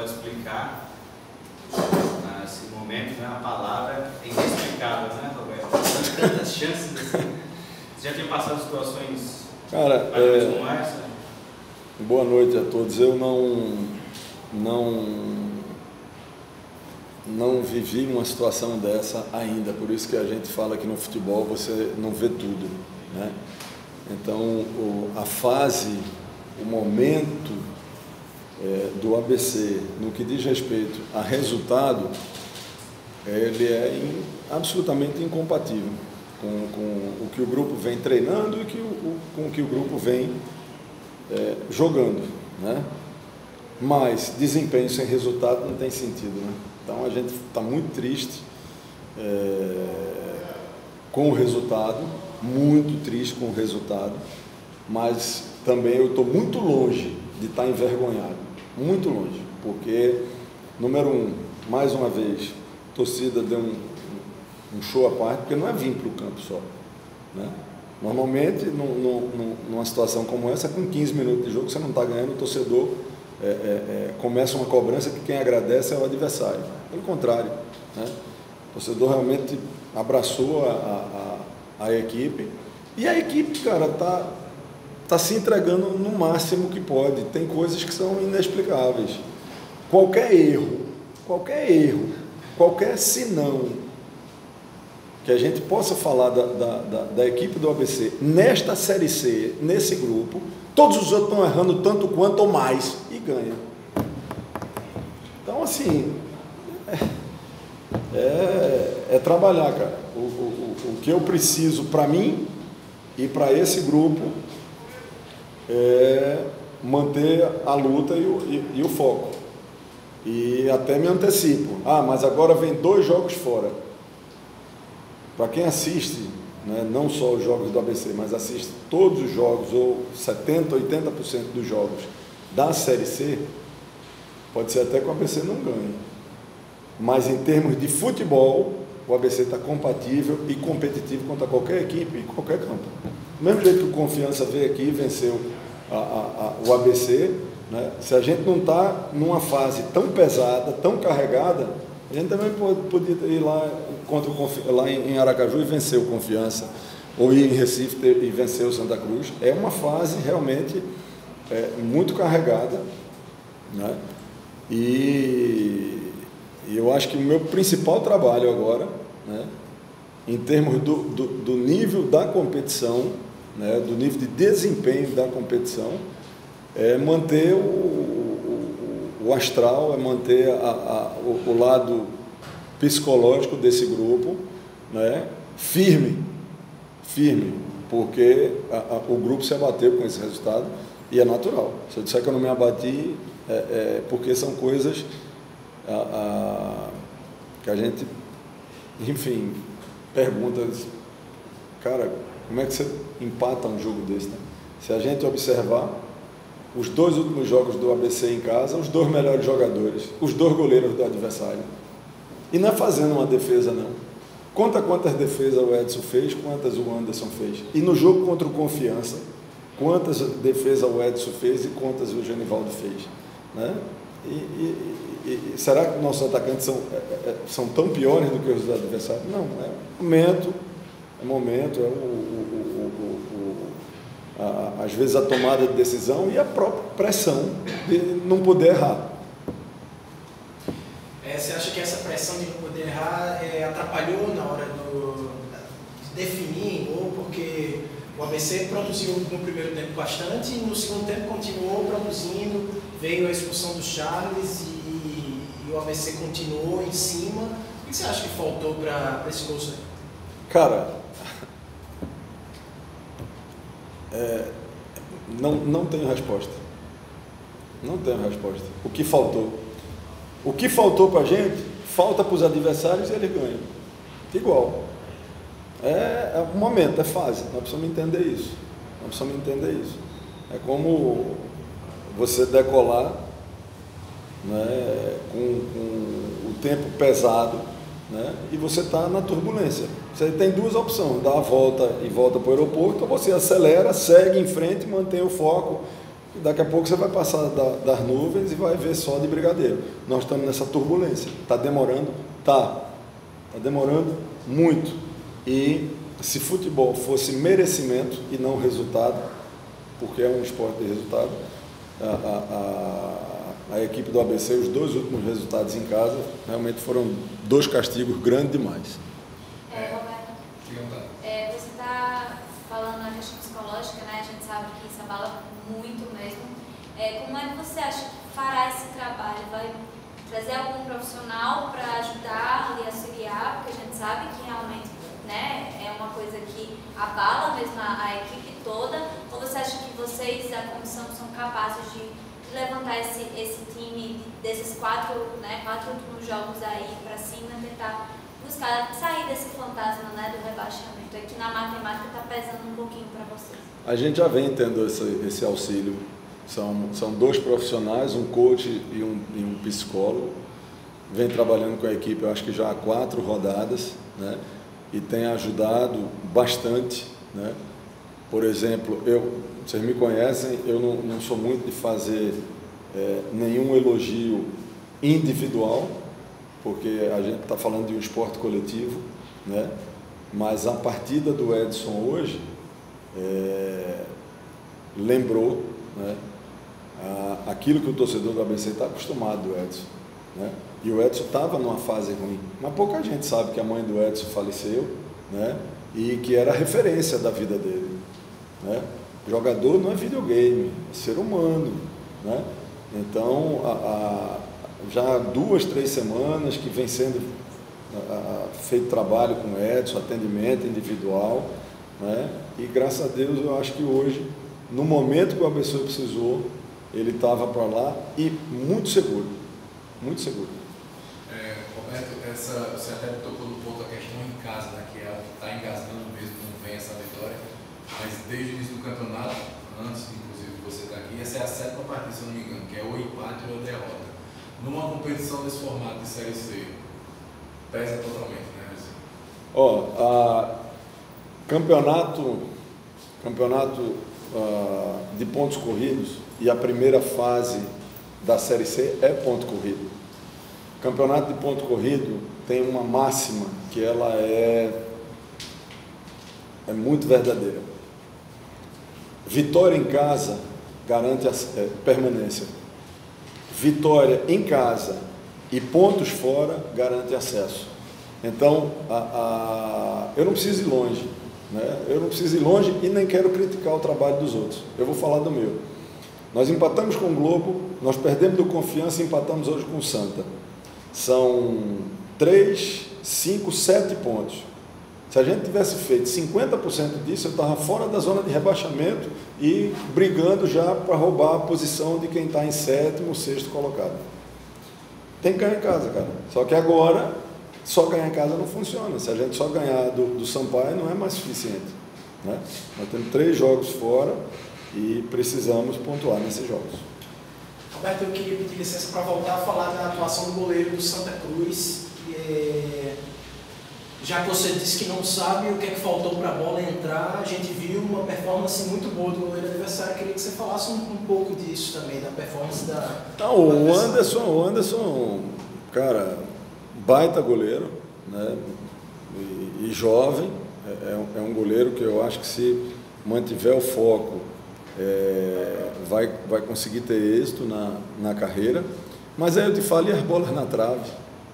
pode explicar nesse momento, né? A palavra é inexplicável, né, Roberto? Tantas chances assim. Você já tinha passado situações como essa? Boa noite a todos. Eu não vivi uma situação dessa ainda, por isso que a gente fala que no futebol você não vê tudo, né? Então, a fase, o momento do ABC, no que diz respeito a resultado, ele é absolutamente incompatível com o que o grupo vem treinando e com o que o grupo vem jogando, né? Mas desempenho sem resultado não tem sentido, né? Então a gente está muito triste com o resultado, muito triste com o resultado, mas também eu estou muito longe de estar envergonhado, muito longe, porque, número um, mais uma vez, a torcida deu um show à parte, porque não é vir para o campo só, né? Normalmente, numa situação como essa, com 15 minutos de jogo, você não está ganhando, o torcedor começa uma cobrança que quem agradece é o adversário. Pelo contrário, né? O torcedor realmente abraçou a equipe, e a equipe, cara, tá se entregando no máximo que pode. Tem coisas que são inexplicáveis. Qualquer erro, qualquer senão que a gente possa falar da equipe do ABC nesta Série C, nesse grupo, todos os outros estão errando tanto quanto ou mais e ganham. Então, assim, é trabalhar, cara. O que eu preciso para mim e para esse grupo é manter a luta e o foco. E até me antecipo. Mas agora vem 2 jogos fora. Para quem assiste, né, não só os jogos do ABC, mas assiste todos os jogos, ou 70%, 80% dos jogos da Série C, pode ser até que o ABC não ganhe. Mas em termos de futebol, o ABC está compatível e competitivo contra qualquer equipe e qualquer campo. Do mesmo jeito que o Confiança veio aqui e venceu o ABC, né, se a gente não está numa fase tão pesada, tão carregada, a gente também podia ir lá, lá em Aracaju e vencer o Confiança, ou ir em Recife e vencer o Santa Cruz. É uma fase realmente muito carregada, né? E eu acho que o meu principal trabalho agora, né, em termos do nível da competição, né, do nível de desempenho da competição, é manter o astral, é manter o lado psicológico desse grupo, né, firme, porque o grupo se abateu com esse resultado e é natural. Se eu disser que eu não me abati, porque são coisas que a gente, enfim, pergunta, cara, como é que você empata um jogo desse, né? Se a gente observar os 2 últimos jogos do ABC em casa, os 2 melhores jogadores, os 2 goleiros do adversário. E não é fazendo uma defesa, não. Conta quantas defesas o Edson fez, quantas o Anderson fez. E no jogo contra o Confiança, quantas defesas o Edson fez e quantas o Genivaldo fez, né? E será que nossos atacantes são tão piores do que os do adversário? Não, é momento, às vezes a tomada de decisão e a própria pressão de não poder errar. Você acha que essa pressão de não poder errar atrapalhou na hora de definir gol, porque o ABC produziu no primeiro tempo bastante e no segundo tempo continuou produzindo, veio a expulsão do Charles e o ABC continuou em cima. O que você acha que faltou para esse gol sair? Cara, não tenho resposta. Não tenho resposta. O que faltou? O que faltou para a gente, falta para os adversários e eles ganham. Igual. É um momento, é fase. Nós precisamos entender isso. É como você decolar, né, com o tempo pesado, né, e você está na turbulência. Você tem 2 opções, dar a volta e volta para o aeroporto, ou você acelera, segue em frente, mantém o foco, daqui a pouco você vai passar das nuvens e vai ver sol de brigadeiro. Nós estamos nessa turbulência. Está demorando? Está demorando muito. E se futebol fosse merecimento e não resultado, porque é um esporte de resultado, a equipe do ABC, os 2 últimos resultados em casa, realmente foram 2 castigos grandes demais. Roberto, você está falando na questão psicológica, né? A gente sabe que isso abala muito mesmo. Como é que você acha que fará esse trabalho? Vai trazer algum profissional para ajudar e auxiliar? Porque a gente sabe que realmente, né, é uma coisa que abala mesmo a equipe toda. Ou você acha que vocês, a comissão, são capazes de levantar esse time desses 4 últimos jogos aí para cima, tentar buscar sair desse fantasma, né, do rebaixamento? É que na matemática está pesando um pouquinho para vocês. A gente já vem tendo esse auxílio. São 2 profissionais, um coach e um psicólogo. Vem trabalhando com a equipe, eu acho que já há 4 rodadas, né, e tem ajudado bastante, né? Por exemplo, vocês me conhecem, eu não sou muito de fazer nenhum elogio individual, porque a gente está falando de um esporte coletivo, né? Mas a partida do Edson hoje lembrou, né, aquilo que o torcedor do ABC está acostumado do Edson, né? E o Edson estava numa fase ruim, mas pouca gente sabe que a mãe do Edson faleceu, né? E que era a referência da vida dele, né? Jogador não é videogame, é ser humano, né? Então, já 2, 3 semanas que vem sendo feito trabalho com o Edson, atendimento individual, né? E graças a Deus eu acho que hoje, no momento que o ABC precisou, ele estava para lá e muito seguro, muito seguro. Roberto, você até tocou no ponto da questão em casa, né, que é algo que está engasgando mesmo, não vem essa vitória, mas desde o início do campeonato, antes inclusive de você estar aqui, essa é a 7ª partida, se eu não me engano, que é ou empate ou derrota. Numa competição desse formato de Série C, pesa totalmente, né? Campeonato de pontos corridos, e a primeira fase da Série C é ponto corrido. Campeonato de ponto corrido tem uma máxima que ela é muito verdadeira. Vitória em casa garante a permanência. Vitória em casa e pontos fora garante acesso. Então, eu não preciso ir longe, né? Eu não preciso ir longe e nem quero criticar o trabalho dos outros. Eu vou falar do meu. Nós empatamos com o Globo, nós perdemos do Confiança e empatamos hoje com o Santa. São 3, 5, 7 pontos. Se a gente tivesse feito 50% disso, eu estava fora da zona de rebaixamento e brigando já para roubar a posição de quem está em 7º, 6º colocado. Tem que ganhar em casa, cara. Só que agora, só ganhar em casa não funciona. Se a gente só ganhar do Sampaio, não é mais suficiente, né? Nós temos 3 jogos fora e precisamos pontuar nesses jogos. Roberto, eu queria pedir licença para voltar a falar da atuação do goleiro do Santa Cruz. Já que você disse que não sabe o que é que faltou para a bola entrar, a gente viu uma performance muito boa do goleiro adversário. Eu queria que você falasse um pouco disso também, da performance da... O Anderson, cara, baita goleiro, né? E jovem, é um goleiro que eu acho que se mantiver o foco, vai conseguir ter êxito na carreira. Mas aí eu te falo, e as bolas na trave?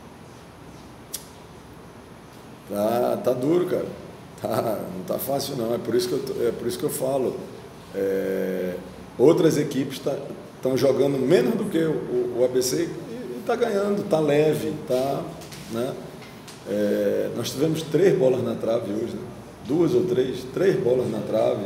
Tá duro, cara. Não tá fácil não. É por isso que eu falo. Outras equipes estão jogando menos do que o ABC e está ganhando, está leve, né? Nós tivemos 3 bolas na trave hoje, né? 2 ou 3 bolas na trave.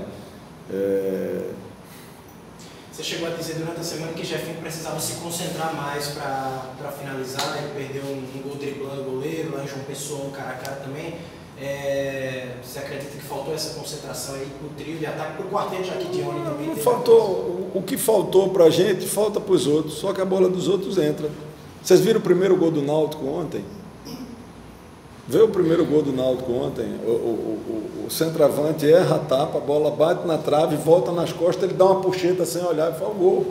Você chegou a dizer durante a semana que Jefinho precisava se concentrar mais para finalizar. Ele perdeu um gol driblando o goleiro, lá em João Pessoa, um cara a cara também. Você acredita que faltou essa concentração aí para o trio de ataque, para o quarteto já que Dione também teve? Faltou. O que faltou para a gente, falta para os outros, só que a bola dos outros entra. Vocês viram o primeiro gol do Náutico ontem? Vê o primeiro gol do Náutico ontem, o centroavante erra a tapa, a bola bate na trave, volta nas costas, ele dá uma puxeta sem olhar e fala, gol.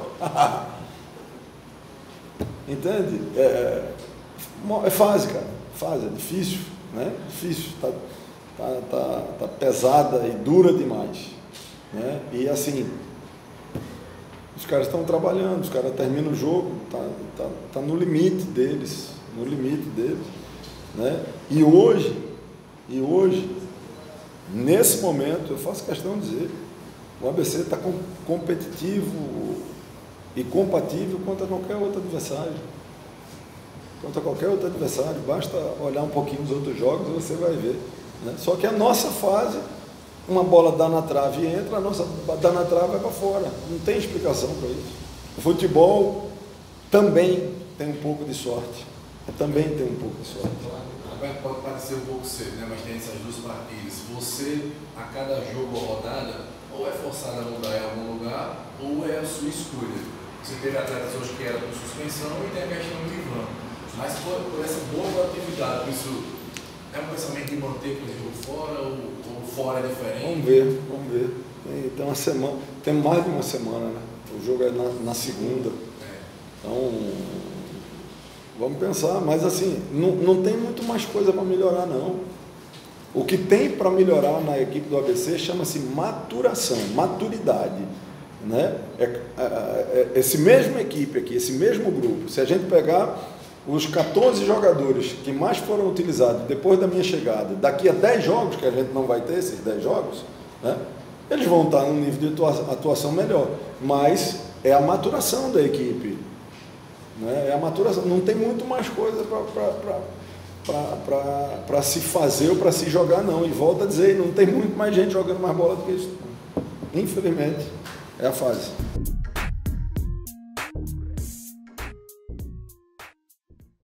Entende? É fase, cara. Fase, é difícil, né? Difícil, tá pesada e dura demais, né? E assim, os caras estão trabalhando, os caras terminam o jogo, tá no limite deles, né? E hoje, nesse momento, eu faço questão de dizer, o ABC está competitivo e compatível contra qualquer outro adversário. Basta olhar um pouquinho os outros jogos e você vai ver, né? Só que a nossa fase, uma bola dá na trave e entra, a nossa dá na trave e vai para fora. Não tem explicação para isso. O futebol também tem um pouco de sorte. Pode parecer um pouco cedo, né? Mas tem essas duas partidas. Você, a cada jogo ou rodada, ou é forçado a mudar em algum lugar, ou é a sua escolha. Você teve atletas hoje que eram com suspensão e tem a questão do Ivan. Mas por essa boa atividade, isso é um pensamento de manter o jogo fora ou fora é diferente? Vamos ver. Tem uma semana, tem mais de uma semana, né? O jogo é na segunda. Então, vamos pensar, mas assim, não tem muito mais coisa para melhorar, não. O que tem para melhorar na equipe do ABC chama-se maturação, maturidade, né? Esse mesmo equipe aqui, esse mesmo grupo, se a gente pegar os 14 jogadores que mais foram utilizados depois da minha chegada, daqui a 10 jogos, que a gente não vai ter esses 10 jogos, né? Eles vão estar num nível de atuação melhor, mas é a maturação da equipe, né? É a maturação, não tem muito mais coisa para se fazer ou para se jogar, não. E volto a dizer, não tem muito mais gente jogando mais bola do que isso. Infelizmente, é a fase.